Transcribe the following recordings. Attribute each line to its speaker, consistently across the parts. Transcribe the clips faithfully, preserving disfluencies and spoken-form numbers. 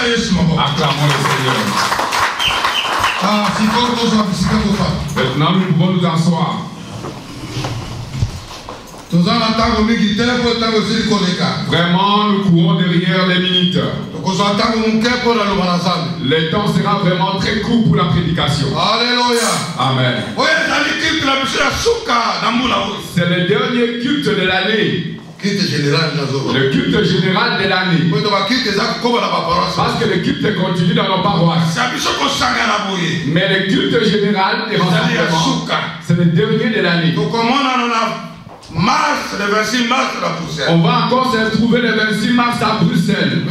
Speaker 1: Acclamons le Seigneur.
Speaker 2: Ah, si
Speaker 1: maintenant nous pouvons nous asseoir. Vraiment, nous courons derrière les minutes. Le temps sera vraiment très court pour la prédication.
Speaker 2: Alléluia.
Speaker 1: Amen. C'est le dernier culte de l'année. Le culte général de l'année. Parce que le culte continue dans nos paroisses. Mais le culte général des rassemblements, c'est le dernier de l'année.
Speaker 2: Mars, le vingt-six mars à Bruxelles.
Speaker 1: On va encore se retrouver le vingt-six mars à Bruxelles.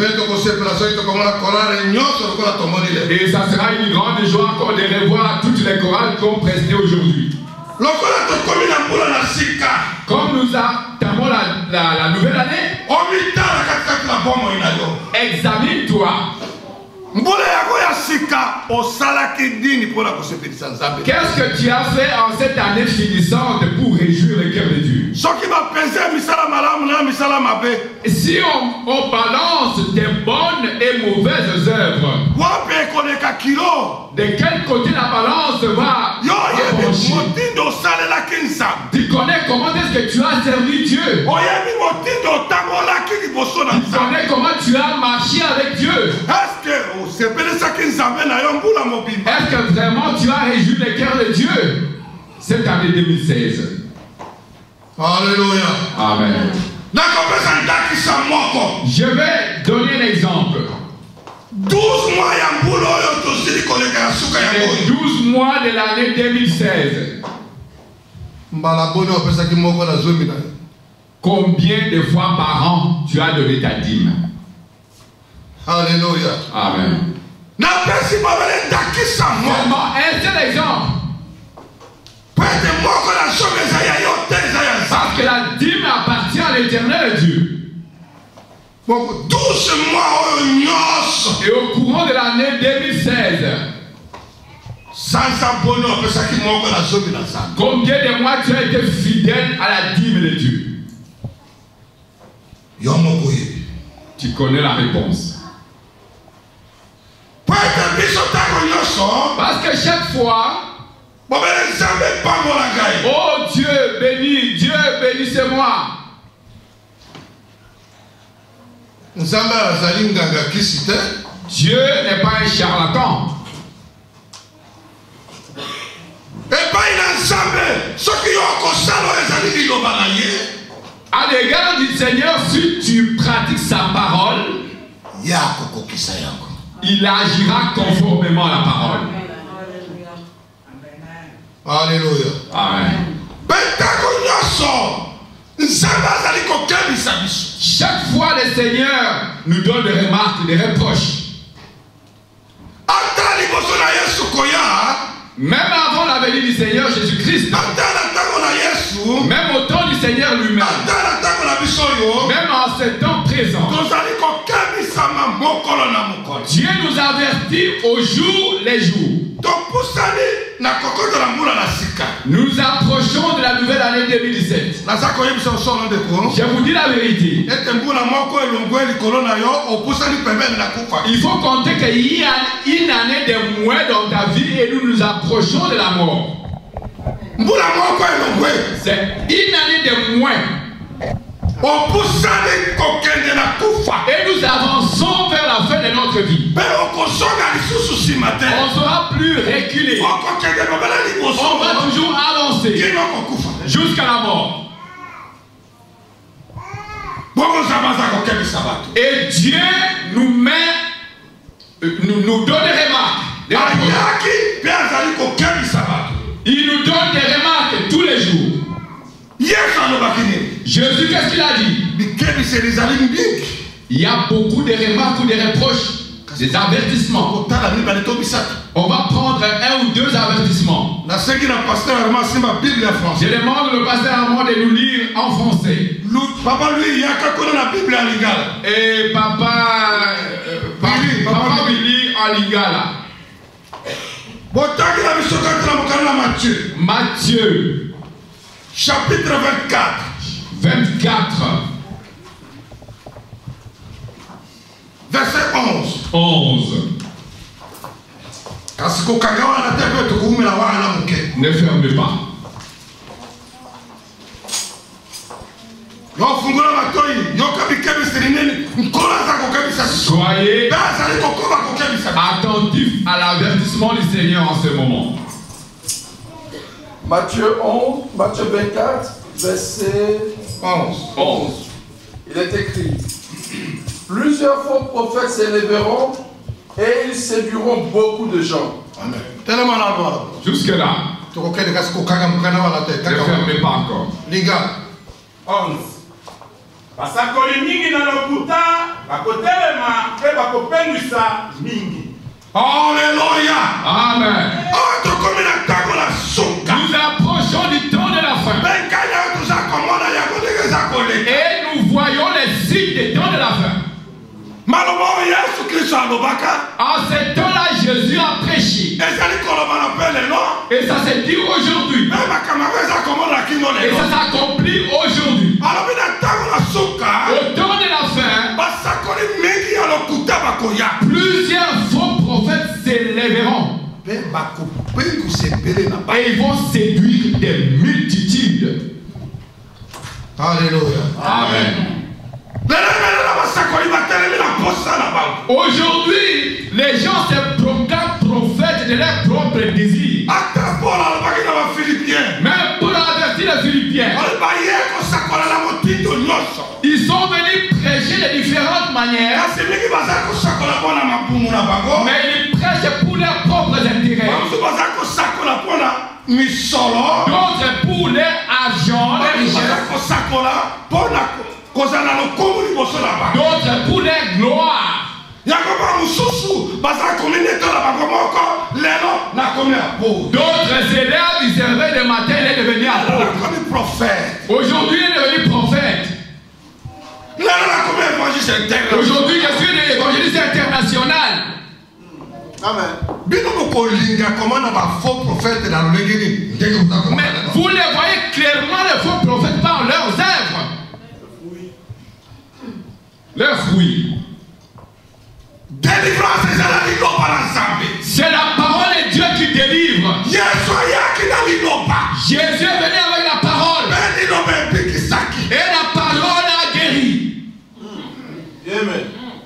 Speaker 1: Et ça sera une grande joie encore de revoir toutes les chorales qui ont presté aujourd'hui. Comme nous attendons la, la, la nouvelle année, examine-toi. Qu'est-ce que tu as fait en cette année finissante pour réjouir le cœur de Dieu? Si on, on balance tes bonnes et mauvaises œuvres, de quel côté la balance va pencher? Tu connais comment est-ce que tu as servi Dieu? Tu connais comment tu as marché avec Dieu? Est-ce que vraiment tu as réjoui le cœur de Dieu cette année deux mille seize?
Speaker 2: Alléluia.
Speaker 1: Amen. Je vais donner un exemple.
Speaker 2: douze mois
Speaker 1: Les douze mois de l'année deux mille seize. Combien de fois par an tu as donné ta dîme?
Speaker 2: Alléluia.
Speaker 1: Amen. Vraiment, un seul exemple. Parce que la dîme appartient à l'Éternel Dieu.
Speaker 2: douze mois.
Speaker 1: Et au courant de l'année deux mille seize, combien de mois tu as été fidèle à la dîme de Dieu? Tu connais la réponse. Parce que chaque fois, oh Dieu bénis, Dieu bénissez-moi. Dieu n'est pas un charlatan. À l'égard du Seigneur, si tu pratiques sa parole, il agira conformément à la parole.
Speaker 2: Alléluia.
Speaker 1: Amen. Chaque fois le Seigneur nous donne des remarques, des reproches. Même avant la venue du Seigneur Jésus-Christ, même au temps du Seigneur lui-même, même en ce temps présent, Dieu nous avertit au jour les jours. Nous approchons de la nouvelle année deux mille dix-sept. Je vous dis la vérité. Il faut compter qu'il y a une année de moins dans ta vie et nous nous approchons de la mort. C'est une année de moins. Et nous avançons vers la fin de notre vie. On ne sera plus reculé. On va toujours avancer jusqu'à la mort. Et Dieu nous met, nous, nous donne des remarques. Des Il nous donne des remarques tous les jours. Jésus, qu'est-ce qu'il a dit? Il y a beaucoup de remarques ou des reproches, des avertissements. On va prendre un ou deux avertissements. Je demande au pasteur Armand de nous lire en français.
Speaker 2: Papa, lui, il y a quelqu'un dans la Bible en lingala.
Speaker 1: Et papa, euh, Billy, papa, papa Billy en lingala. Matthieu. Matthieu.
Speaker 2: Chapitre vingt-quatre.
Speaker 1: vingt-quatre.
Speaker 2: Verset onze.
Speaker 1: onze. Ne fermez pas. Soyez attentifs à l'avertissement du Seigneur en ce moment.
Speaker 3: Matthieu onze, Matthieu vingt-quatre, verset onze. Il est écrit: plusieurs faux prophètes s'élèveront et ils séduiront beaucoup de gens.
Speaker 2: Amen.
Speaker 1: Jusque-là. Ne fermez pas encore.
Speaker 4: onze. Basakoli mingi na lokuta bakotelema pe bakopengwisa mingi.
Speaker 2: Alléluia.
Speaker 1: Amen.
Speaker 2: Nous
Speaker 1: approchons du temps de la fin. Et nous voyons les signes des temps de la fin. En ce temps-là, Jésus a prêché. Et ça s'est dit aujourd'hui. Et ça s'accomplit aujourd'hui. Au temps de la fin, plusieurs faux prophètes s'élèveront. Et ils vont séduire des multitudes.
Speaker 2: Alléluia.
Speaker 1: Amen. Aujourd'hui, les gens se proclament prophètes de leurs propres désirs. Même pour avertir les Philippiens, ils sont venus prêcher de différentes manières. Mais ils prêchent pour leurs propres intérêts. D'autres pour leur argent, leur richesse. D'autres pour leur gloire. D'autres élèves, ils servaient le matin, il est devenu apôtre. Aujourd'hui, il est devenu prophète. Aujourd'hui, je suis un évangéliste international.
Speaker 2: Amen. Mais vous
Speaker 1: les voyez clairement, les faux prophètes par leurs œuvres. Leurs fruits. C'est la parole de Dieu qui délivre. Jésus est venu avec la parole. Et la parole a guéri.
Speaker 3: Amen.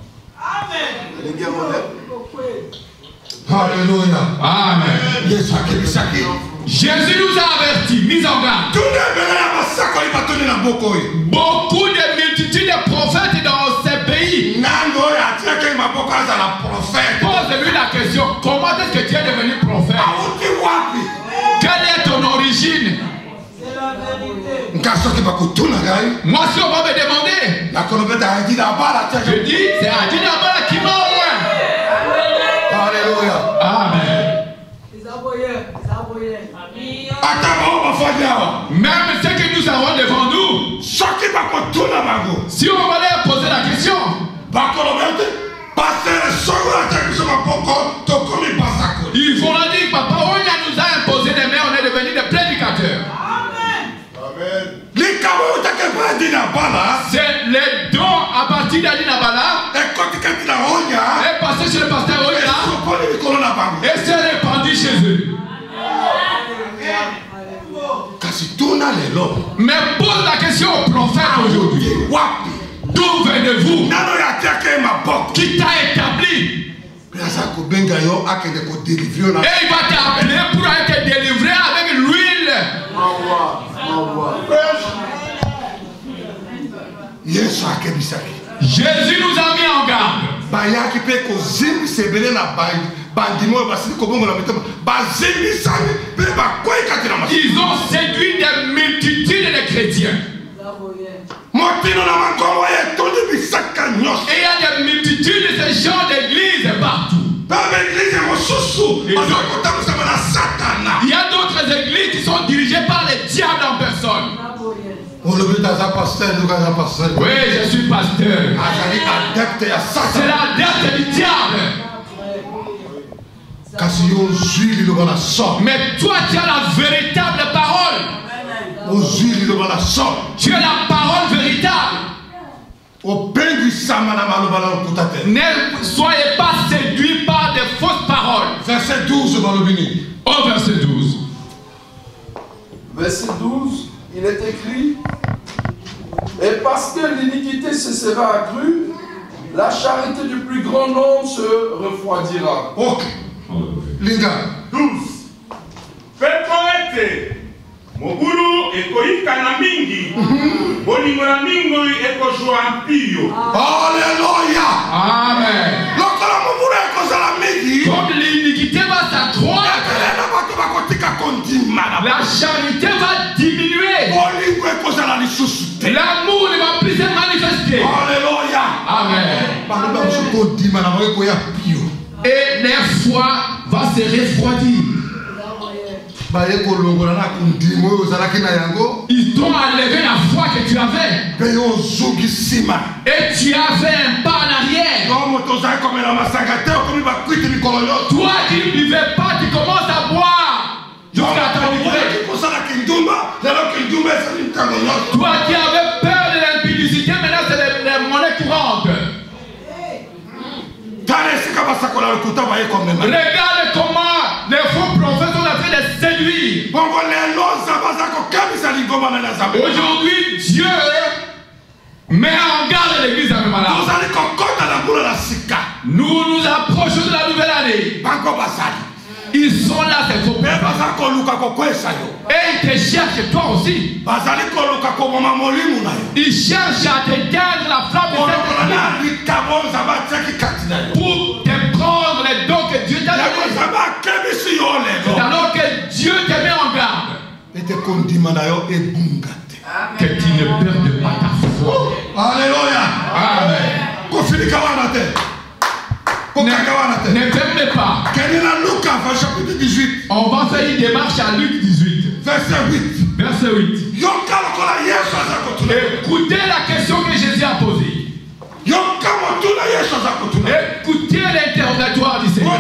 Speaker 2: Alléluia.
Speaker 1: Amen. Jésus nous a avertis, mis en garde. Beaucoup de multitudes de prophètes dans ces pays. Pose-lui la question, comment est-ce que tu es devenu prophète? Quelle est ton origine?
Speaker 5: C'est la vérité.
Speaker 1: Moi, si on va me demander, je dis, c'est Adina Bala qui m'a ouvert.
Speaker 2: Alléluia.
Speaker 1: Amen. Même ce que nous avons devant nous, si on va leur poser la question, ils vont leur dire, papa, on nous a imposé des mains, on est devenus des prédicateurs.
Speaker 2: Amen.
Speaker 1: C'est les dons à partir d'Adina Bala est passé chez le pasteur Oya et s'est répandu chez eux. Mais pose la question au prophète aujourd'hui. D'où venez-vous? Qui t'a établi? Et il va t'appeler pour être délivré avec l'huile. Jésus nous a mis en garde. Ils ont séduit des multitudes de chrétiens. Et il y a des multitudes de ces gens d'église partout. Il y a d'autres églises qui sont dirigées par les diables en personne. Oui, je suis pasteur. C'est l'adepte du diable. Mais toi, tu as la véritable parole. Tu as la parole véritable. Ne soyez pas séduits par des fausses paroles.
Speaker 2: Verset douze, Balobini.
Speaker 1: Au verset douze.
Speaker 3: Verset douze, il est écrit: et parce que l'iniquité se sera accrue, la charité du plus grand nombre se refroidira.
Speaker 2: Ok. Linga.
Speaker 4: douze. Pepoete. Mogulu ekoyika na mingi. Bolingo na mingo ekojwa mpio.
Speaker 2: Alléluia.
Speaker 1: Amen.
Speaker 2: Lokola mobulu ekozala mingi.
Speaker 1: Comme l'iniquité va s'accroître, la charité va diminuer. L'amour ne va plus se manifester.
Speaker 2: Alléluia.
Speaker 1: Amen. Et leur foi va se refroidir. Ils t'ont enlevé la foi que tu avais. Et tu as fait un pas en arrière. Toi qui ne buvais pas, tu commences à boire. Jusqu'à ta livrée. Toi qui avais peur de l'impudicité, maintenant c'est les monnaies courantes. Regarde comment les faux prophètes sont en train de séduire. Aujourd'hui, Dieu met en garde l'église à malade. Nous nous approchons de la nouvelle année. Ils sont là, ces faux prophètes. Et ils te cherchent toi aussi. Ils cherchent à t'éteindre la flamme de cette église pour te prendre les dons que Dieu t'a donnés. Alors que Dieu te met en garde. Que tu ne perdes pas ta foi.
Speaker 2: Alléluia.
Speaker 1: Amen. Ne, ne fermez pas. On va faire une démarche à Luc dix-huit.
Speaker 2: Verset huit.
Speaker 1: Verset huit. Écoutez la question que Jésus a posée. Écoutez l'interrogatoire du Seigneur.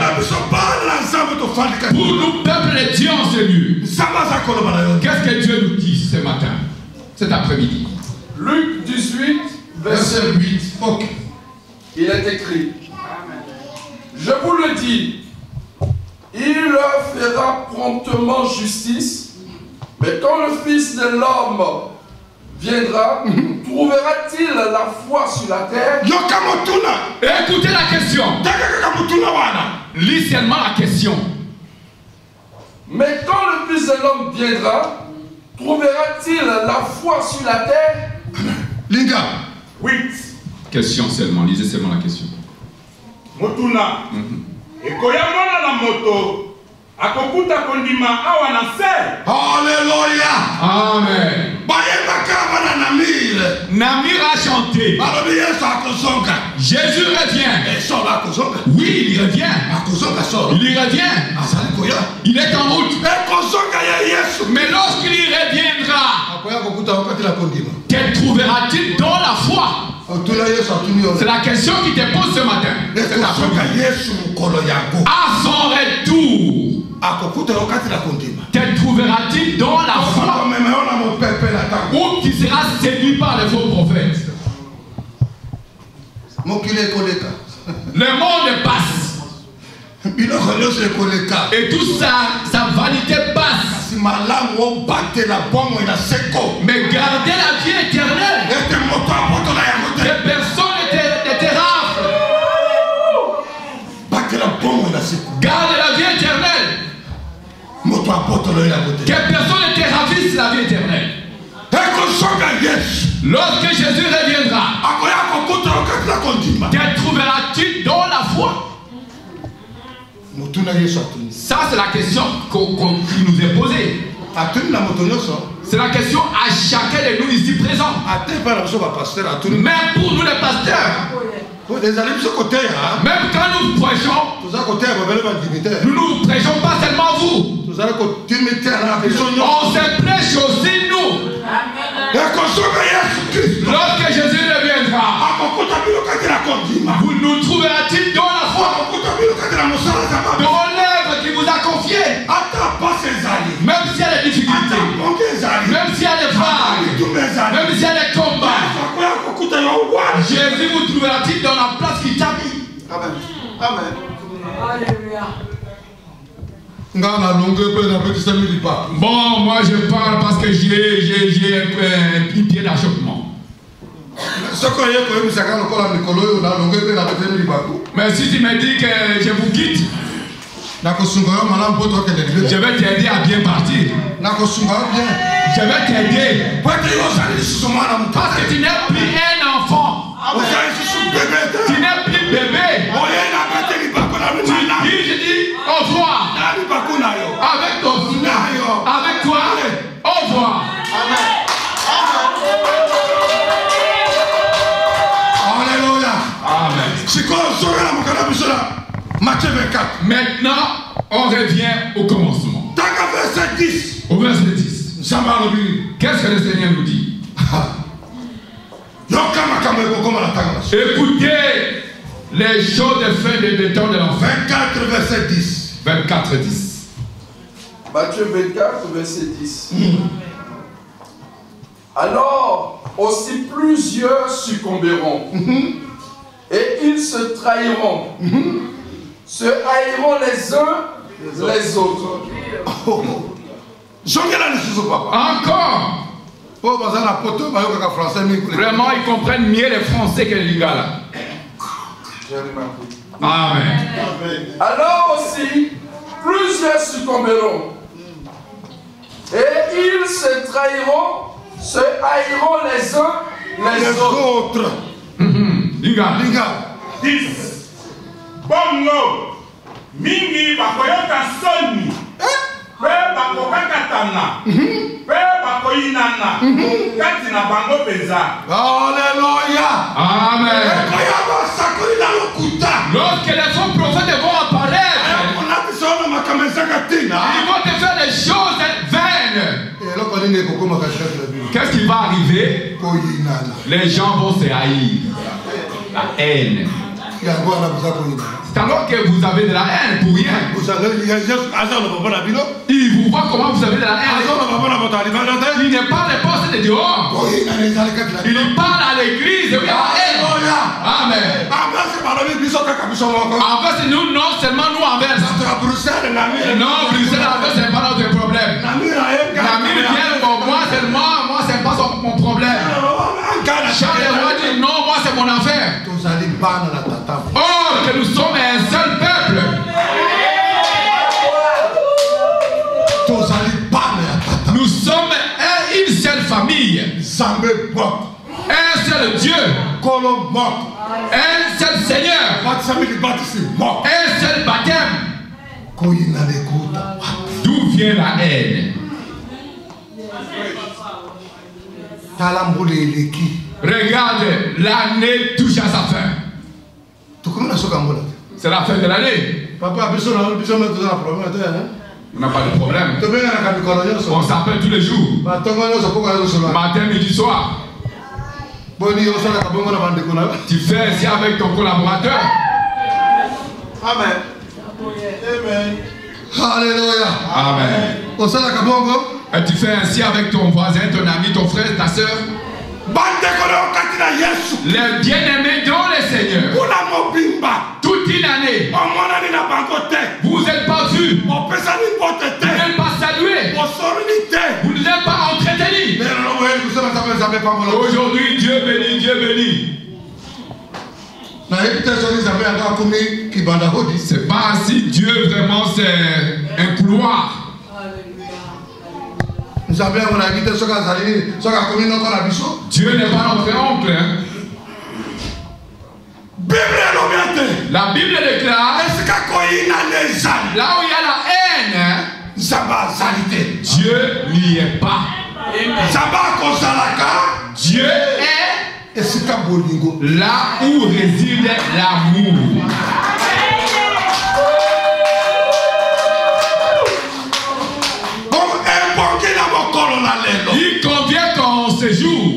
Speaker 1: Pour nous, peuple de Dieu en ce lieu. Qu'est-ce que Dieu nous dit ce matin, cet après-midi?
Speaker 3: Luc dix-huit, verset huit.
Speaker 2: Ok.
Speaker 3: Il est écrit: je vous le dis, il leur fera promptement justice, mais quand le Fils de l'homme viendra, trouvera-t-il la foi sur la terre?
Speaker 1: Écoutez la question. Lis seulement la question.
Speaker 3: Mais quand le Fils de l'homme viendra, trouvera-t-il la foi sur la terre?
Speaker 2: Linga.
Speaker 4: huit.
Speaker 1: Question seulement, lisez seulement la question.
Speaker 4: Motuna. Ekoyamona la moto. Akokuta kondima awa na se.
Speaker 2: Alléluia.
Speaker 1: Amen. Namir a chanté. Jésus revient. Oui, il revient. Il revient. Il est en route. Mais lorsqu'il y reviendra, quel trouvera-t-il dans la foi? C'est la question qui te pose ce matin. À son retour, quel trouvera-t-il dans la foi? Ou qui sera séduit par les faux prophètes? Le monde passe. Et tout ça, sa vanité passe. Mais gardez la vie éternelle. Que personne ne te rafle. Gardez la vie éternelle. Que personne ne te ravisse la vie éternelle. Lorsque Jésus reviendra, quel trouvera-t-il dans la foi? Ça, c'est la question qu'on, qu'on, qui nous est posée. C'est la question à chacun de nous ici présents. Même pour nous les pasteurs. Même quand nous prêchons, nous ne prêchons pas seulement vous. On se prêche aussi nous. Lorsque Jésus reviendra, vous nous trouverez-t-il dans la foi? Dans l'œuvre qui vous a confiée? Même s'il y a des difficultés, même s'il y a des vagues, même s'il y a des combats, Jésus vous trouve. retrouveras-t-il dans la place qui t'a mis?
Speaker 2: Amen. Amen.
Speaker 5: Alléluia.
Speaker 1: Bon, moi je parle parce que j'ai un pied d'achoppement. Mais si tu me dis que je vous quitte, je vais t'aider à bien partir. Je vais t'aider. Parce que tu n'es plus un enfant. Tu n'es plus bébé. Tu dis, je dis au revoir. Avec ton sourire. Avec toi. Au revoir.
Speaker 2: Alléluia.
Speaker 1: Amen.
Speaker 2: Matthieu vingt-quatre.
Speaker 1: Maintenant, on revient au commencement.
Speaker 2: Verset dix.
Speaker 1: Au verset dix. Qu'est-ce que le Seigneur nous dit? Écoutez les choses de fin de temps de l'enfant.
Speaker 2: vingt-quatre, verset dix.
Speaker 1: vingt-quatre, dix.
Speaker 3: Matthieu vingt-quatre, verset dix. Mm. Alors, aussi plusieurs succomberont. Mm-hmm. Et ils se trahiront. Mm-hmm. Se haïront les uns les, les autres.
Speaker 2: Oh.
Speaker 1: Encore. Vraiment, ils comprennent mieux les Français que les Lingala. Amen.
Speaker 3: Alors aussi, plusieurs succomberont. Et ils se trahiront, se haïront les uns les, les autres. autres.
Speaker 1: Linga.
Speaker 2: Linga.
Speaker 4: dix. Bongo. Mingi bakoyoka soni. Pe bakokakatana. Pe bakoyinana. Kati na bango peza.
Speaker 2: Alléluia.
Speaker 1: Amen. Lorsque les faux prophètes vont apparaître, ils vont te faire des choses vaines. Qu'est-ce qui va arriver? Les gens vont se haïr. La haine. C'est alors que vous avez de la haine pour rien. Il vous voit comment vous avez de la haine. Il n'est pas les postes de dehors. Il parle à l'église. Il y a la haine. Amen. En fait, nous, non seulement nous envers. Non, Bruxelles envers, c'est pas notre problème. Namir vient pour moi seulement. Moi, c'est pas son, mon problème. Charles Roy dit non, moi, c'est mon affaire. Or que nous sommes un seul peuple. Nous sommes un, une seule famille. Un seul Dieu. Un seul Seigneur. Un seul baptême. D'où vient la haine? Regarde, l'année touche à sa fin. C'est la fin de l'année.
Speaker 2: Papa,
Speaker 1: on n'a pas de problème. On s'appelle tous les jours. Matin, midi, soir. Tu fais ainsi avec ton collaborateur.
Speaker 2: Amen. Amen. Alléluia.
Speaker 1: Amen. Et tu fais ainsi avec ton voisin, ton ami, ton frère, ta soeur. Les bien-aimés dans le Seigneur. Toute une année. Vous n'êtes pas vus. Vous n'êtes pas salués. Vous n'êtes pas entretenus. Aujourd'hui, Dieu bénit, Dieu bénit. C'est pas si Dieu vraiment c'est un couloir. Dieu n'est pas notre oncle. Hein? La Bible déclare là où il y a la haine, hein? Dieu n'y est pas. Dieu est là où réside l'amour. Il convient qu'en séjour.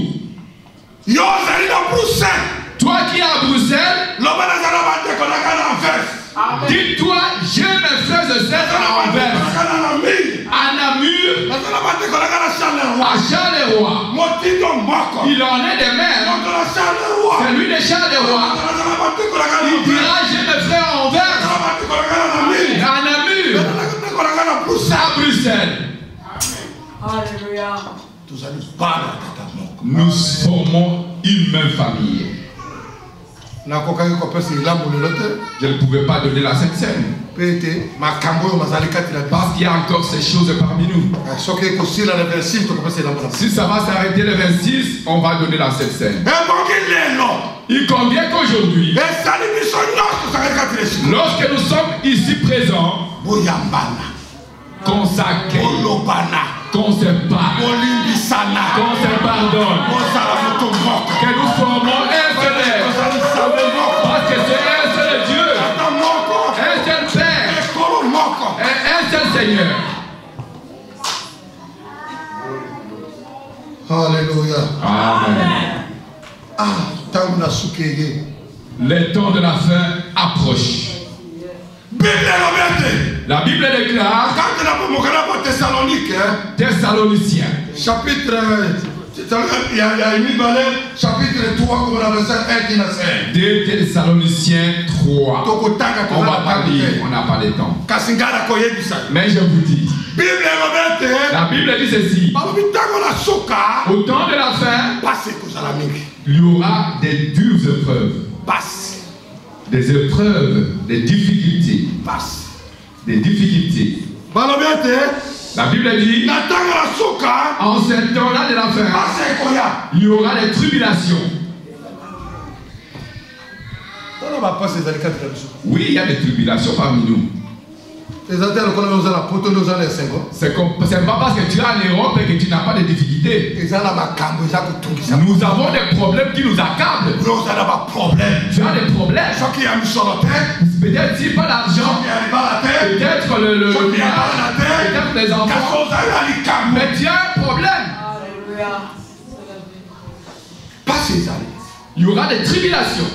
Speaker 1: Toi qui es à Bruxelles, Dis-toi, j'ai mes frères et sœurs à Anvers, à Namur, à Charleroi. Il en est des mères. C'est lui de Charleroi. Il dira, j'ai mes frères à Anvers, à Namur, à Bruxelles.
Speaker 5: Alléluia.
Speaker 1: Nous formons une même famille. Je ne pouvais pas donner la Sainte Seine. Parce qu'il y a encore ces choses parmi nous. Si ça va s'arrêter le vingt-six, on va donner la Sainte Seine. Il convient qu'aujourd'hui, lorsque nous sommes ici présents, qu'on s'accueille, qu'on se parle, qu'on se pardonne, que nous formons un seul être. Parce que c'est un seul Dieu, un seul Père, et un seul Seigneur.
Speaker 2: Alléluia.
Speaker 1: Amen.
Speaker 2: Ah,
Speaker 1: les temps de la fin approchent. La Bible déclare, Thessaloniciens,
Speaker 2: chapitre, il y a une chapitre trois, comme la verset un qui n'a fait.
Speaker 1: deux Thessaloniciens trois. On va pas lire, on n'a pas le temps. Mais je vous dis, la Bible dit ceci, au temps de la fin, il y aura des dures épreuves. Des épreuves, des difficultés. Des difficultés. La Bible dit, en ce temps-là de la fin, il y aura des tribulations. Oui, il y a des tribulations parmi nous. C'est pas parce que tu es en Europe et que tu n'as pas de difficultés. Nous avons des problèmes qui nous accablent. Tu as des problèmes. Peut-être si pas l'argent, peut-être le, le, le peut-être les enfants. Mais tu as un problème. Pas ces années. Il y aura des tribulations.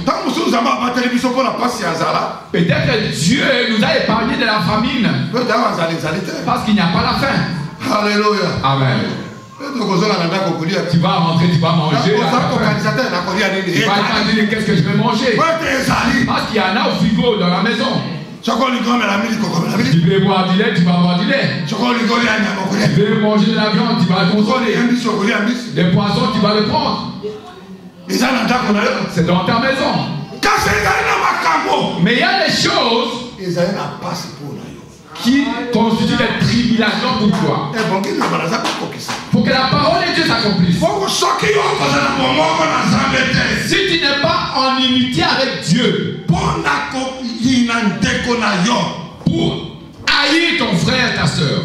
Speaker 1: Peut-être que Dieu nous a épargné de la famine. Parce qu'il n'y a pas la faim.
Speaker 2: Alléluia.
Speaker 1: Amen. Tu vas rentrer, tu vas manger. Tu vas pas dire qu'est-ce que je vais manger. Parce qu'il y en a au frigo dans la maison. Tu veux boire du lait, tu vas boire du lait. Tu veux manger de la viande, tu vas le consommer. Des poissons, tu vas le prendre. C'est dans ta maison. Mais il y a des choses qui constituent des tribulations pour toi. Pour que la parole de Dieu s'accomplisse. Si tu n'es pas en unité avec Dieu, pour haïr ton frère, ta soeur,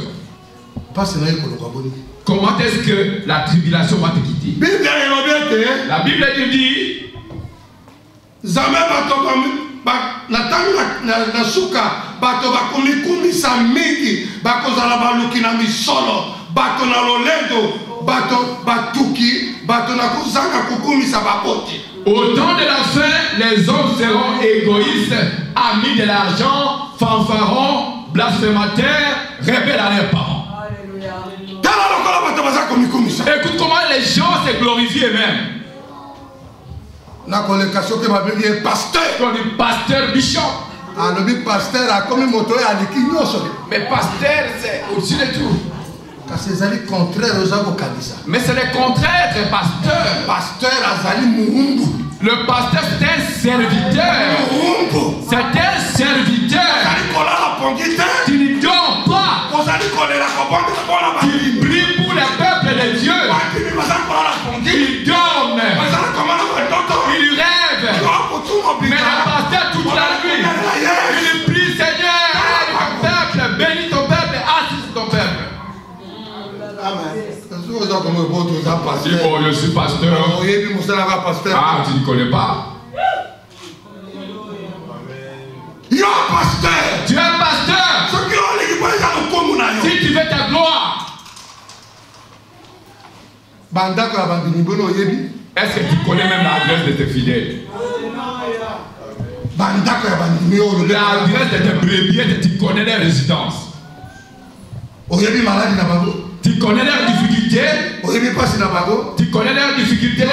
Speaker 1: comment est-ce que la tribulation va te quitter? La Bible nous dit, au temps de la fin, les hommes seront égoïstes, amis de l'argent, fanfarons, blasphémateurs, rebelles à leurs parents. Écoute comment les gens se glorifient eux-mêmes. On dit pasteur bishop. Mais pasteur, c'est au-dessus de tout. Mais c'est le contraire de pasteur. Le pasteur, c'est un serviteur. C'est un serviteur. Tu ne dors pas. Tu pries pour le peuple de Dieu. Il dort. Il rêve. Mais le pasteur toute la nuit, il prie, Seigneur, aide ton peuple, bénis ton peuple, assiste ton peuple. Si bon, je suis pasteur. Ah, tu ne connais pas. Tu es un pasteur. Si tu veux ta gloire, est-ce que tu connais même l'adresse de tes fidèles? L'adresse de tes brebis, tu connais les résidences. Tu connais leurs difficultés. Tu connais leurs difficultés.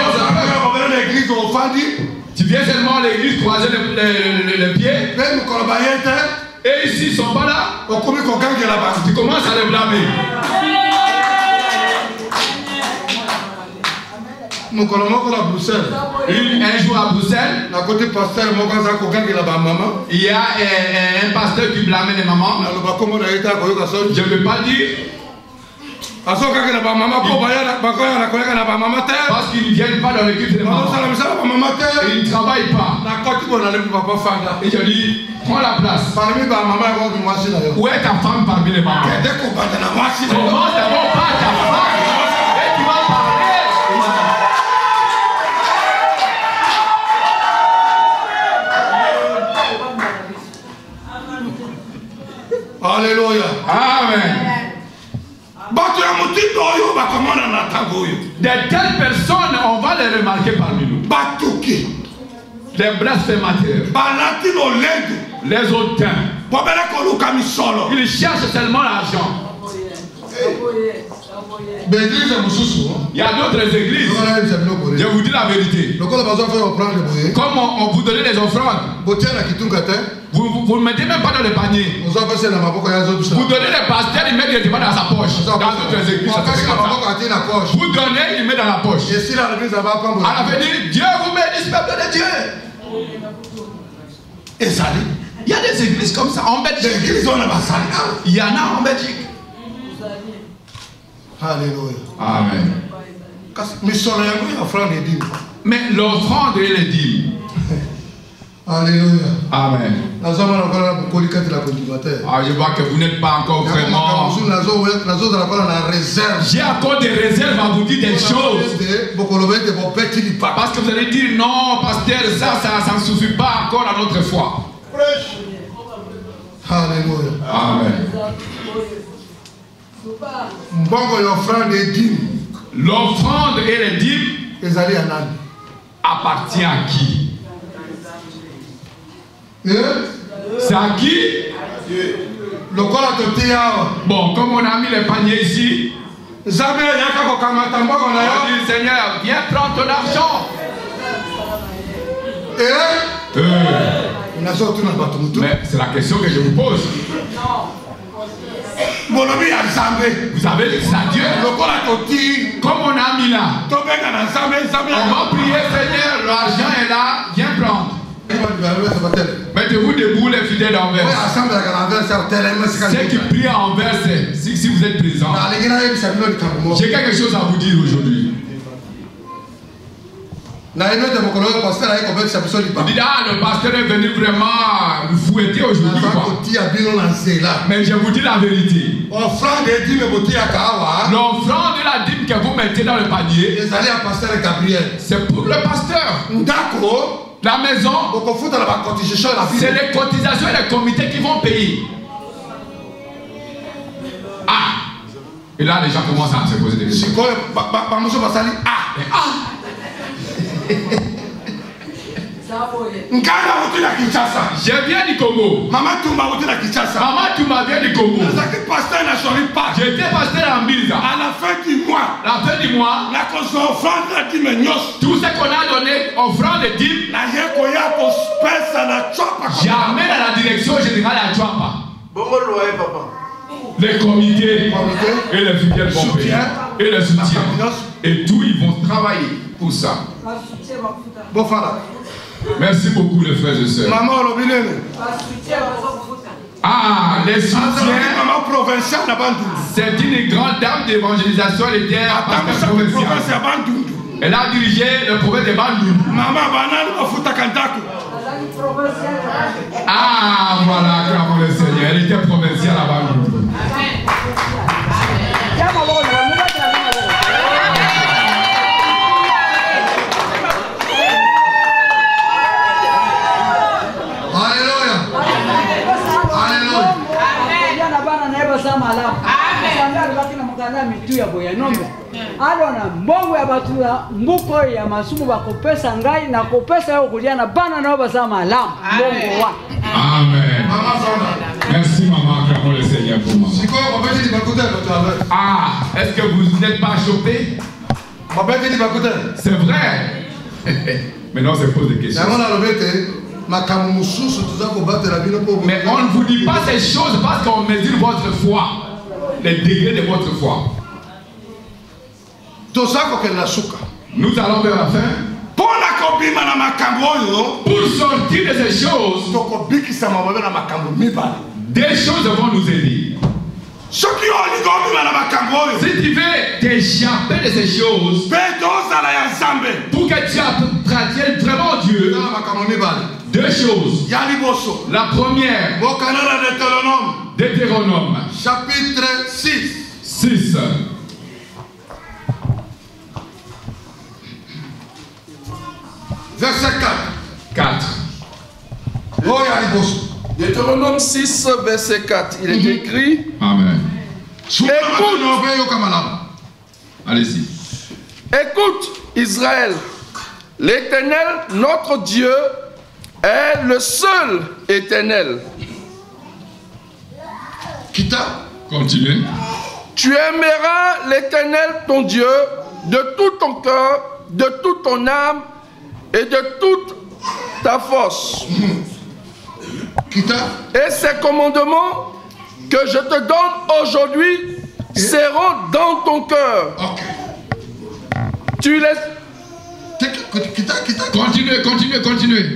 Speaker 1: Tu viens seulement à l'église croiser les, les, les pieds. Et ici ils sont pas là. Tu commences à les blâmer. Un jour à Bruxelles, il y a un, un pasteur qui blâmait les mamans. Je ne vais pas dire. Parce qu'ils ne viennent pas dans l'équipe de maman. Et ils ne travaillent pas. Et je dis, prends la place. Où est ta femme parmi les mamans? Commence d'abord par ta femme. Et tu vas parler.
Speaker 2: Alléluia.
Speaker 1: Amen. De telles personnes, on va les remarquer parmi nous. Les blasphémateurs, les hautains. Ils cherchent seulement l'argent. Il y a d'autres églises. Je vous dis la vérité. Comme on, on vous donne les offrandes, vous ne vous, vous mettez même pas dans le panier. Vous donnez les pasteurs, ils mettent directement dans sa poche. Dans d'autres églises, vous donnez, il met dans la poche. Alors, veut dire, Dieu vous bénisse, peuple de Dieu. Et ça dit, il y a des églises comme ça en Belgique. Il y en a en Belgique.
Speaker 2: Alléluia.
Speaker 1: Amen. Mais l'offrande et les dîmes.
Speaker 2: Alléluia.
Speaker 1: Amen. Ah, je vois que vous n'êtes pas encore vraiment. J'ai encore des réserves à vous dire des choses. Parce que vous allez dire non, pasteur, ça, ça, ça ne suffit pas encore à notre foi.
Speaker 2: Alléluia.
Speaker 1: Amen. L'offrande et les dîmes appartient à qui? C'est à qui? Bon, comme on a mis les paniers ici, on dit Seigneur, viens prendre ton argent. Euh. Mais c'est la question que je vous pose. Vous avez dit c'est à Dieu. Comme on a mis là, on va prier Seigneur, l'argent est là, viens prendre. Mettez-vous debout les fidèles d'Anvers. Ceux qui prient à Anvers, si, si vous êtes présents, j'ai quelque chose à vous dire aujourd'hui. Il dit, ah, le pasteur est venu vraiment vous fouetter aujourd'hui. Mais je vous dis la vérité. L'offrande de la dîme que vous mettez dans le panier, c'est pour le pasteur. La maison, c'est les cotisations et les comités qui vont payer. Ah! Et là, les gens commencent à se poser des questions. Ah! Mais ah! Je viens du Congo. Maman Toumba vient du Congo. J'étais pasteur en Bilza. À la fin du mois, la fin du mois, tout ce qu'on a donné, offrande de dîmes, j'amène à la direction générale à Chouapa. Les comités et les fidèles vont payer. Et les soutiens. Et tout, ils vont travailler pour ça. Merci beaucoup les frères et sœurs. Ah, les soutiens. C'est une grande dame d'évangélisation. Elle était à provinciale. Elle a dirigé le province de Bandundu. Ah, voilà, grâce au Seigneur. Elle était provinciale à Bandundu.
Speaker 5: alona mbongo ya batu ya mbuko ya masumu bakopesa ngai na kopesa yo kulia na bana na baza malamu mbongo wa.
Speaker 1: Amen. Merci maman, acclamons le Seigneur pour maman. Ah, est-ce que vous n'êtes pas choqués? C'est vrai. Maintenant, on se pose des questions. Mais on ne vous dit pas ces choses parce qu'on mesure votre foi, les degrés de votre foi. Nous allons vers la fin. Pour sortir de ces choses, des choses vont nous aider. Si tu veux t'échapper de ces choses, pour que tu appratiennes vraiment Dieu, deux choses. La première, Deutéronome,
Speaker 2: chapitre six.
Speaker 1: six.
Speaker 2: Verset quatre.
Speaker 3: Deutéronome six, verset quatre. Il est écrit.
Speaker 1: Amen.
Speaker 3: Écoute.
Speaker 1: Allez-y.
Speaker 3: Écoute, Israël. L'Éternel, notre Dieu, est le seul éternel.
Speaker 2: Kita.
Speaker 1: Continuez.
Speaker 3: Tu aimeras l'Éternel, ton Dieu, de tout ton cœur, de toute ton âme et de toute ta force. Et ces commandements que je te donne aujourd'hui seront dans ton cœur. Tu les...
Speaker 1: Continuez, continuez, continuez.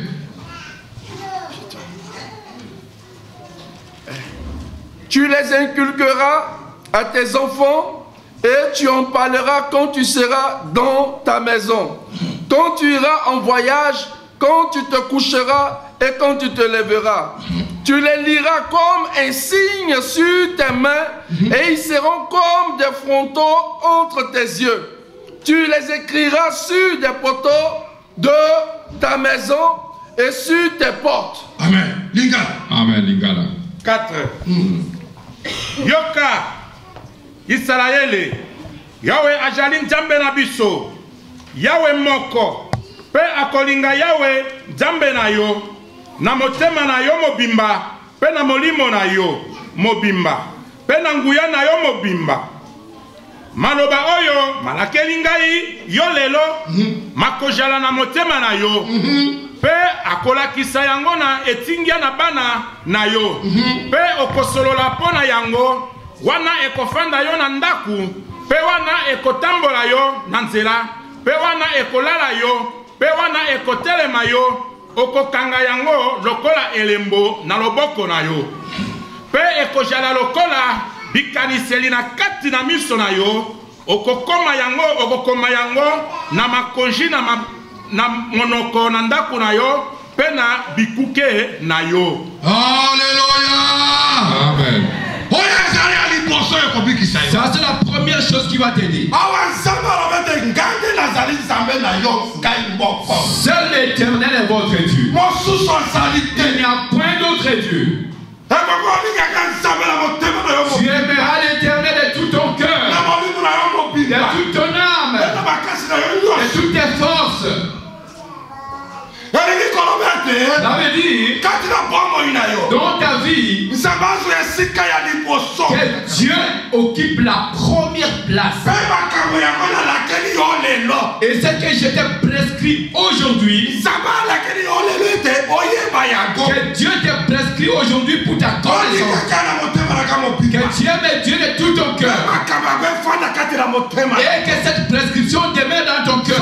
Speaker 3: Tu les inculqueras à tes enfants et tu en parleras quand tu seras dans ta maison, quand tu iras en voyage, quand tu te coucheras et quand tu te lèveras. Tu les liras comme un signe sur tes mains et ils seront comme des frontons entre tes yeux. Tu les écriras sur des poteaux de ta maison et sur tes portes.
Speaker 2: Amen. Lingala.
Speaker 1: Amen, Lingala.
Speaker 4: quatre. Mm. Yoka Israeli Yahweh ajali nzambe na biso Yahweh moko pe akolinga Yahweh nzambe na yo na motema na yo mobimba pe na molimo na yo mobimba pe na nguya na yo mobimba. Maloba oyo malakeli ngai yo lelo mm -hmm. makojala na motema na yo mm -hmm. pe akolakisa yango na etingia na bana na yo mm -hmm. pe okosolola pona yango wana ekofanda yo na ndaku pe wana ekotambola yo na nzela pe wana ekolala yo pe wana ekotelema yo okokanga yango lokola elembo na loboko na yo pe ekojala lokola bikaniseli na kati na miso na yo okokoma yango okokoma yango na makonji na, ma, na monoko na ndako na yo pe na bikuke na yo.
Speaker 2: Alléluia.
Speaker 1: Amen.
Speaker 2: Ça
Speaker 1: c'est la première chose qui va t'aider. Seul l'Éternel est votre Dieu. Il n'y a point d'autre Dieu. Tu aimeras l'Éternel de tout ton cœur, de toute ton âme, de toutes tes forces. Ça veut dire, dans ta vie, que Dieu occupe la première place. Et ce que je t'ai prescrit aujourd'hui, que Dieu t'ait prescrit aujourd'hui pour ta connaissance, que tu aimes Dieu de tout ton cœur, et que cette prescription demeure dans ton cœur.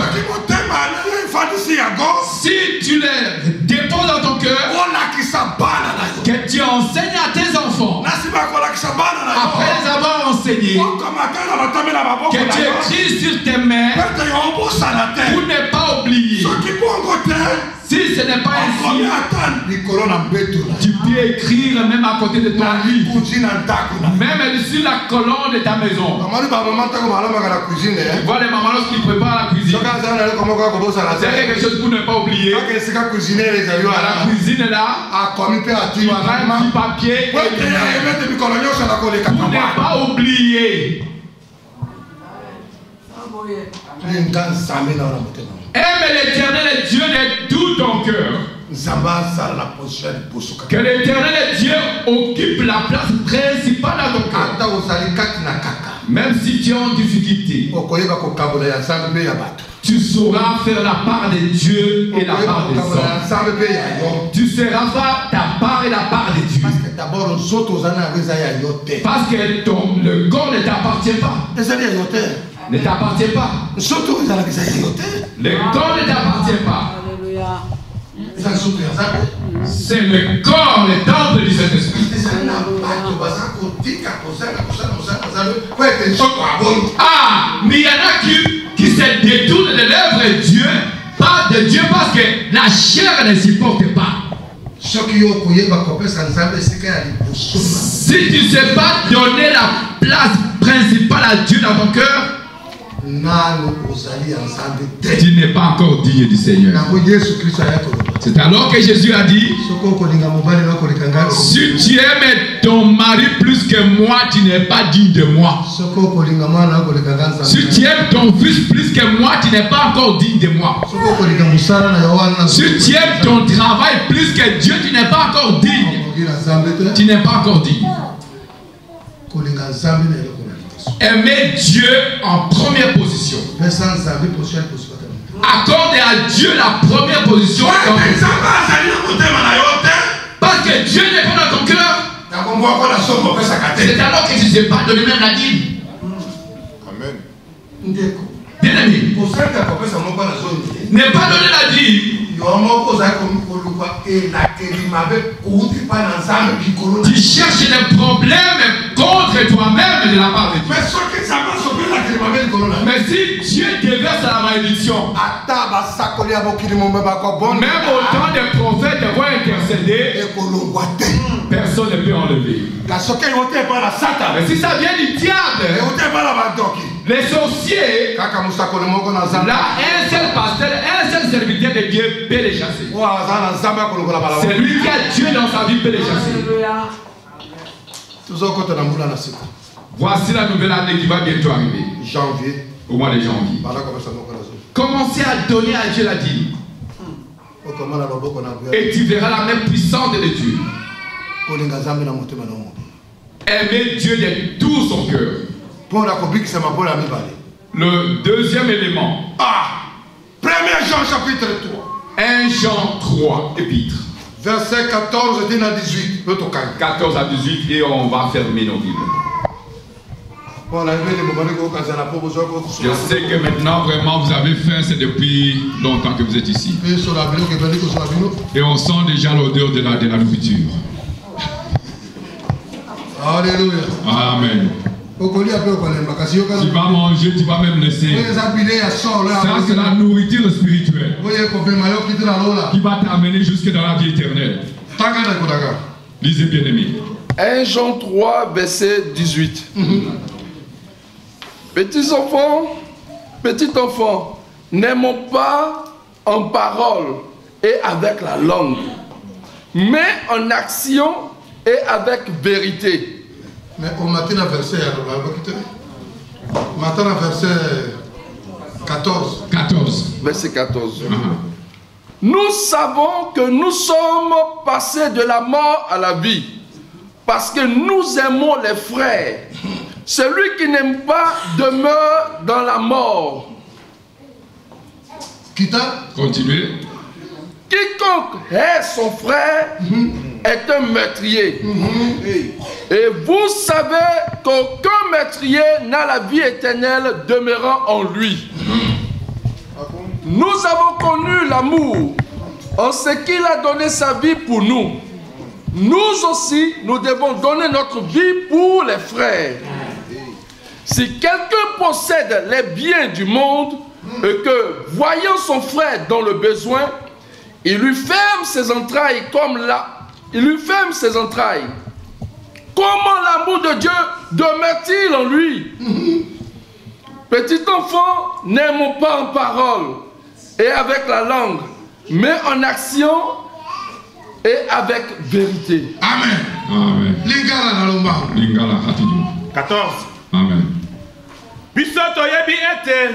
Speaker 1: Si tu les déposes dans ton cœur, que tu enseignes à tes enfants, après les avoir enseignés, que tu écris sur tes mains pour ne pas oublier. Si ce n'est pas ainsi, tu peux écrire même à côté de ton lit, même sur la colonne de ta maison. Voilà les mamans lorsqu'ils préparent la cuisine. C'est quelque chose pour ne pas oublier. La cuisine est là, tu prends un petit papier et pour ne pas oublier. Aime l'Éternel et Dieu de tout ton cœur. Que l'Éternel et Dieu occupe la place principale dans ton cœur. Même si tu es en difficulté, tu sauras faire la part de Dieu et la part des hommes. Tu sauras faire ta part et la part de Dieu. Parce que ton, le corps ne t'appartient pas. Ne t'appartient pas. Le corps ne t'appartient pas. C'est le corps, le temple du Saint-Esprit. Ah, mais il y en a qui, qui se détournent de l'œuvre de Dieu, pas de Dieu, parce que la chair ne supporte pas. Si tu ne sais pas donner la place principale à Dieu dans ton cœur, tu n'es pas encore digne du Seigneur. C'est alors que Jésus a dit, si tu aimes ton mari plus que moi, tu n'es pas digne de moi. Si tu aimes ton fils plus que moi, tu n'es pas encore digne de moi. Si tu aimes ton travail plus que Dieu, tu n'es pas encore digne. Tu n'es pas encore digne. Aimer Dieu en première position. Accorde à Dieu la première position. Parce que Dieu n'est pas dans ton cœur. C'est alors que tu ne sais pas donner même la dîme. Amen. Bien aimé. Ne pas donner la dîme. Tu cherches des problèmes contre toi-même de la part de Dieu. Mais si Dieu déverse la malédiction, même autant de prophètes vont intercéder, personne ne peut enlever. Mais si ça vient du diable, les sorciers, là, un seul pasteur, un seul serviteur de Dieu peut les chasser. C'est lui qui a Dieu dans sa vie peut les chasser. Voici la nouvelle année qui va bientôt arriver.
Speaker 2: Janvier.
Speaker 1: Au mois de janvier. Commencez à donner à Dieu la dîme. Et tu verras la main puissante de Dieu. Aimer Dieu de tout son cœur. Le deuxième élément.
Speaker 2: Ah, premier Jean chapitre trois.
Speaker 1: un Jean trois, épître.
Speaker 2: Verset quatorze à dix-huit.
Speaker 1: quatorze à dix-huit et on va fermer nos Bibles.
Speaker 6: Je sais que maintenant vraiment vous avez faim, c'est depuis longtemps que vous êtes ici. Et on sent déjà l'odeur de la, de la nourriture.
Speaker 2: Alléluia.
Speaker 6: Amen. Tu vas manger, tu vas même laisser. Ça, c'est la nourriture spirituelle qui va t'amener jusque dans la vie éternelle. Lisez bien aimé.
Speaker 3: un Jean trois, verset dix-huit. Petits enfants, petits enfants, n'aimons pas en parole et avec la langue, mais en action et avec vérité.
Speaker 2: Mais au matin, verset, matin, verset quatorze.
Speaker 6: quatorze.
Speaker 3: Verset quatorze. Uh-huh. Nous savons que nous sommes passés de la mort à la vie, parce que nous aimons les frères. Celui qui n'aime pas demeure dans la mort.
Speaker 6: Continuez.
Speaker 3: Quiconque hait son frère mm-hmm. est un meurtrier. Mm-hmm. Et vous savez qu'aucun meurtrier n'a la vie éternelle demeurant en lui. Mm-hmm. Nous avons connu l'amour en ce qu'il a donné sa vie pour nous. Nous aussi, nous devons donner notre vie pour les frères. Si quelqu'un possède les biens du monde et que, voyant son frère dans le besoin, il lui ferme ses entrailles comme là, il lui ferme ses entrailles, comment l'amour de Dieu demeure-t-il en lui? Petit enfant, n'aimons pas en parole et avec la langue, mais en action et avec vérité.
Speaker 2: Amen.
Speaker 6: Amen.
Speaker 2: Lingala
Speaker 6: Lingala
Speaker 4: quatorze.
Speaker 6: Amen.
Speaker 4: Biso toyebi ete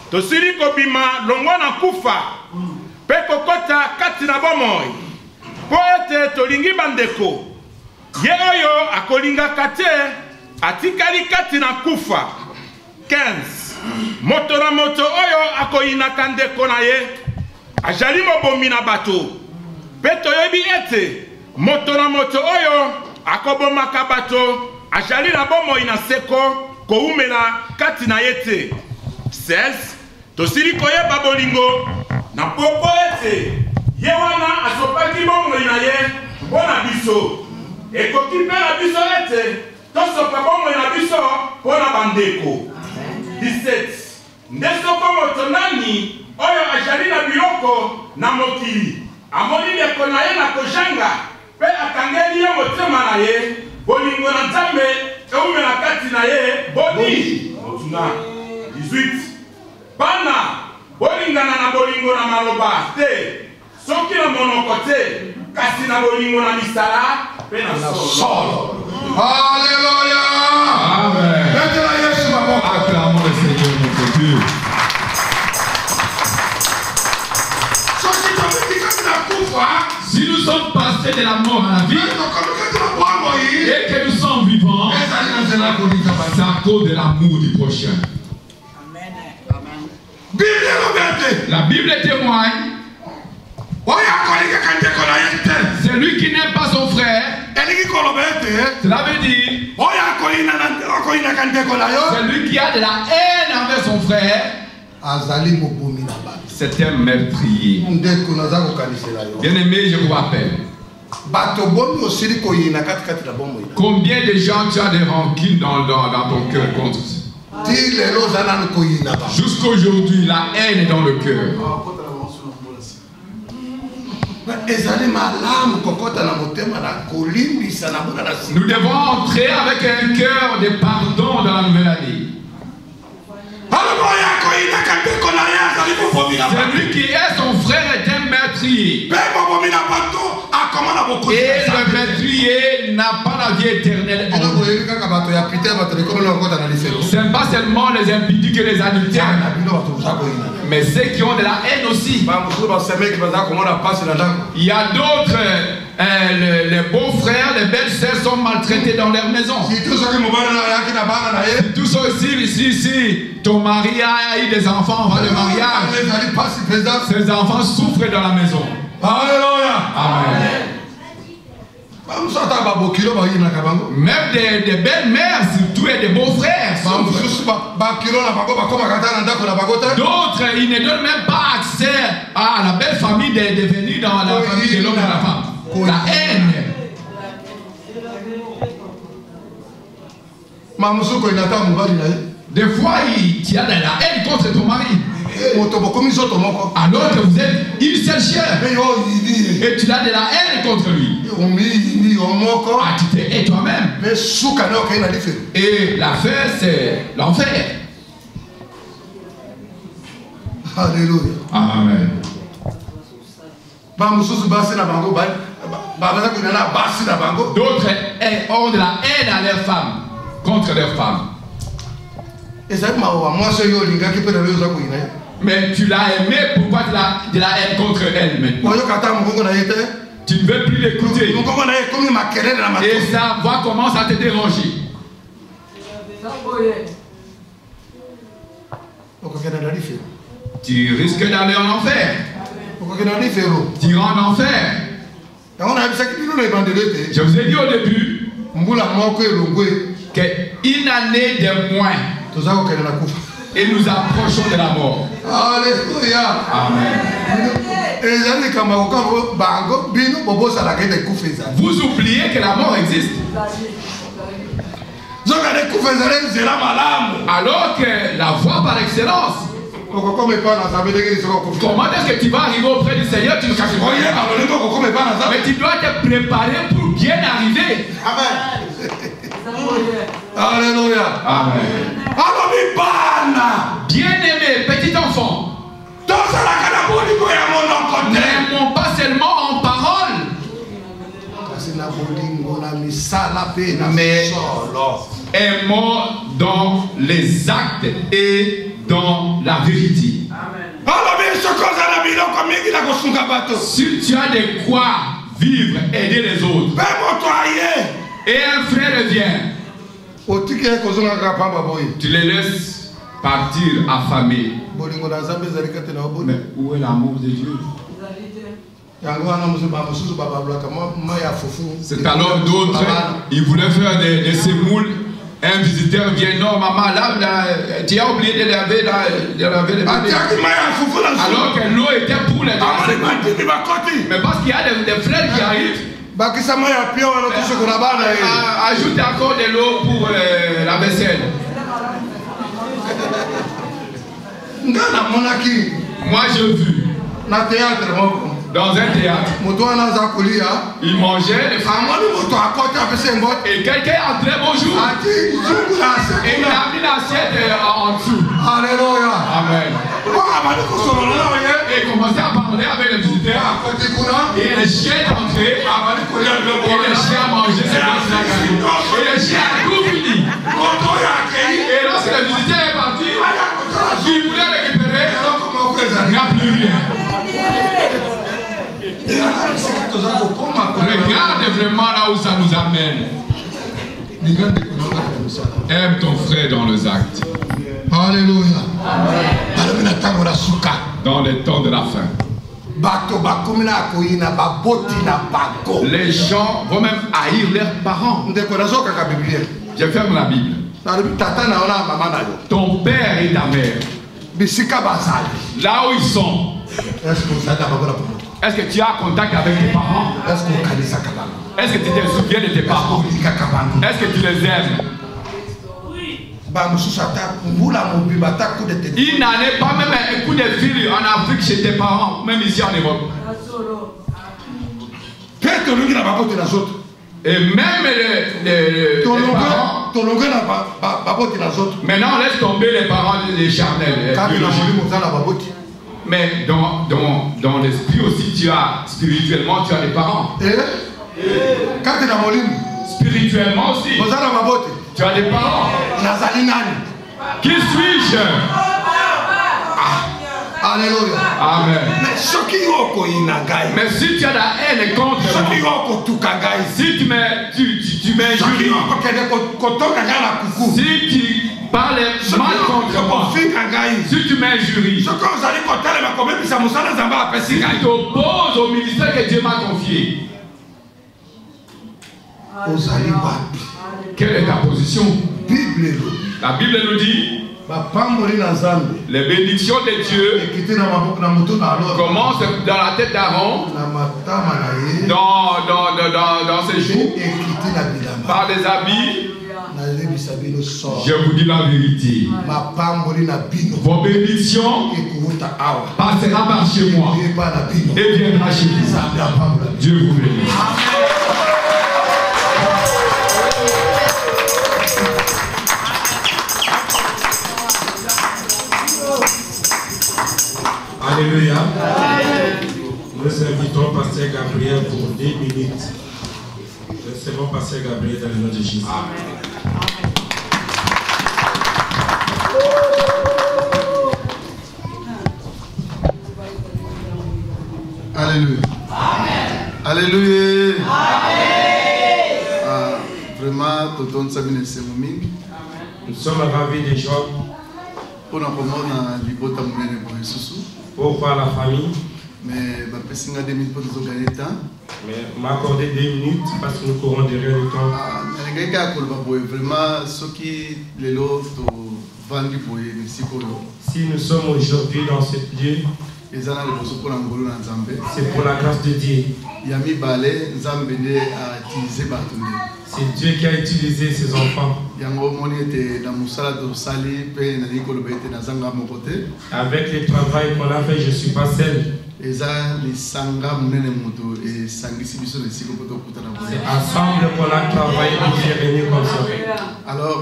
Speaker 4: tosili kobima longwa na kufa pe kokota kati na bomoi po ete tolingi bandeko ye oyo akolingaka te atikali kati na kufa. quinze moto na moto oyo akoyinaka ndeko na ye ajali mobomi na bato pe toyebi ete moto na moto oyo akobomaka bato ajali na bomoi na seko koumela kati na ye te. seize tosili koyeba bolingo na popo ete ye wana asopaki bomoi na ye mpo na biso ekoki mpe na biso ete tosopa bomoi na biso mpo na bandeko. dix-sept nde soko moto nani oyo ajali na biloko na mokili amoni ndeko na ye na kojanga mpe akangeli ye motema na ye bolingo na nzambe eumela kati na ye boni motuna. dix-huit bana bolingana na bolingo na maloba te soki na monoko te kasi na bolingo na misala mpe na solo.
Speaker 2: Alléluia.
Speaker 6: Amen. Acclamons le Seigneur notre Dieu. Si nous sommes passés de la mort à la vie et que nous sommes vivants, c'est à cause de l'amour du prochain. La Bible témoigne. C'est lui qui n'aime pas son frère. Cela veut dire c'est lui qui a de la haine envers son frère. C'est un meurtrier. Bien aimé, je vous rappelle. Combien de gens tu as des rancunes dans, dans, dans ton cœur contre eux? Jusqu'aujourd'hui, la haine est dans le cœur. Nous devons entrer avec un cœur de pardon dans la nouvelle année. Celui qui est son frère est un meurtrier. Et le meurtrier n'a pas la vie éternelle. Ce n'est pas seulement les impies que les adultères, mais ceux qui ont de la haine aussi. Il y a d'autres, euh, les, les beaux-frères, les belles-sœurs sont maltraités dans leur maison. Tous ceux ici, ici, ici, ton mari a eu des enfants avant le mariage. Ces enfants souffrent dans la maison.
Speaker 2: Alléluia.
Speaker 4: Amen. Même des, des belles-mères, surtout, et des beaux-frères. D'autres, ils ne donnent même pas accès à la belle famille de, de venir dans la famille de l'homme et de la femme. La haine. Des fois, il y a de la haine contre ton mari. Alors que vous êtes une seule chair. Et tu as de la haine contre lui. Ah, tu t'es toi-même. Et l'affaire, c'est l'enfer.
Speaker 2: Alléluia.
Speaker 4: Amen. D'autres ont de la haine à leurs femmes, contre leurs femmes. Mais tu l'as aimé, pourquoi tu as de la haine contre elle maintenant? Tu ne veux plus l'écouter. Et sa voix commence à te déranger. Tu risques d'aller en enfer. Tu iras en enfer. Je vous ai dit au début qu'une année de moins et nous approchons de la mort.
Speaker 2: Alléluia.
Speaker 4: Amen. Vous oubliez que la mort existe. Alors que la voie par excellence. Comment est-ce que tu vas arriver auprès du Seigneur? Tu ne sais pas. Mais tu dois te préparer pour bien arriver.
Speaker 2: Amen. Alléluia.
Speaker 4: Amen. Bien-aimé, petit enfant, n'aimons pas seulement en parole, mais aimons dans les actes et
Speaker 1: dans la vérité. Si tu as de quoi vivre, aider les autres, et un frère vient, tu les laisses partir affamés. Mais où est l'amour de Dieu? C'est alors d'autres, ils voulaient faire des, des sémoules. Un visiteur vient, non maman, là, là tu as oublié de laver, là, de laver les bébés. Alors que l'eau était pour les gens. Mais parce qu'il y a des, des frères qui arrivent, euh, ajoute encore de l'eau pour euh, la vaisselle. Moi j'ai vu dans un théâtre, il mangeait les femmes et quelqu'un entrait bonjour et il a mis l'assiette en dessous.
Speaker 2: Alléluia.
Speaker 1: Amen. Et il commençait à parler avec les visiteurs et les chiens entraient et les chiens mangeaient et les chiens ont tout fini. Et lorsque le visiteur est parti, il voulait récupérer, il n'y a plus rien. Regarde vraiment là où ça nous amène. Aime ton frère dans les actes.
Speaker 2: Alléluia.
Speaker 1: Dans les temps de la fin. Les gens vont même haïr leurs parents. Je ferme la Bible. Ton père et ta mère, là où ils sont, est-ce que tu as contact avec tes parents? Est-ce que tu te souviens de tes parents? Est-ce que tu les aimes? Il n'en est pas même un coup de fil en Afrique chez tes parents, même ici en Europe. Et même les, les, les parents. Maintenant, laisse tomber les parents les charnels. Mais dans, dans, dans l'esprit aussi, tu as, spirituellement, tu as des parents. Spirituellement aussi, tu as des parents. Qui suis-je?
Speaker 2: Alléluia.
Speaker 1: Amen. Mais si tu as la haine contre moi, si tu m'injuries, si tu parles mal contre moi, si tu m'injuries, si tu t'opposes au ministère que Dieu m'a confié, quelle est ta position? La Bible nous dit, les bénédictions de Dieu commencent dans la tête d'Aaron, dans, dans, dans, dans ses joues, par des habits. Je vous dis la vérité. Vos bénédictions passera par chez moi et viendra chez vous. Dieu vous bénisse.
Speaker 7: Alléluia. Nous invitons Pasteur Gabriel pour dix minutes. Recevons Pasteur Gabriel dans le nom de Jésus.
Speaker 2: Alléluia. Alléluia. Ah, vraiment, tout le monde s'est mis.
Speaker 7: Nous sommes ravis de joie.
Speaker 2: Pour nous
Speaker 7: pour voir la famille.
Speaker 2: Mais
Speaker 7: m'accorder deux minutes parce que nous courons derrière le temps. Si nous sommes aujourd'hui dans ce lieu, c'est pour la grâce de Dieu. C'est Dieu qui a utilisé ses enfants. Avec le travail qu'on a fait, je ne suis pas seul. C'est ensemble qu'on a travaillé pour venir comme ça.
Speaker 2: Alors,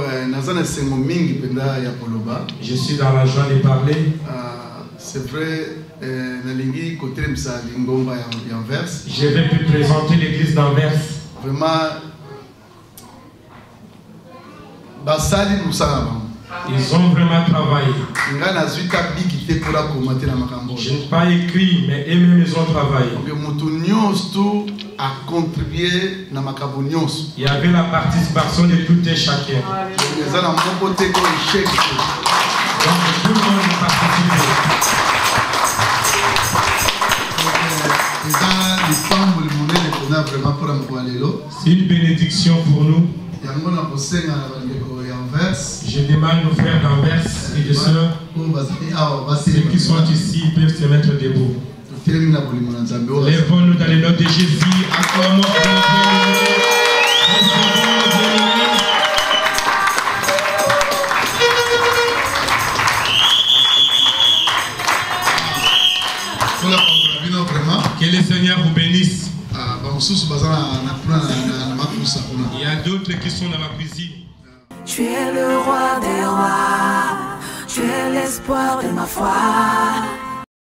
Speaker 7: je suis dans la joie de parler.
Speaker 2: C'est vrai,
Speaker 7: je vais te présenter l'église d'Anvers.
Speaker 2: Vraiment,
Speaker 7: Ils ont vraiment travaillé. Je n'ai pas écrit, mais eux-mêmes ils ont travaillé. Il y avait la participation de tout et chacun. Donc tout le monde a participé. C'est une bénédiction pour nous. Je demande aux frères d'Anvers et de sœurs, ceux qui sont ici peuvent se mettre debout. Lèvons-nous dans le nom de Jésus. Acclamons que le Seigneur vous bénisse. Il y a d'autres qui sont dans la cuisine.
Speaker 8: Tu es le roi des rois, tu es l'espoir de ma foi.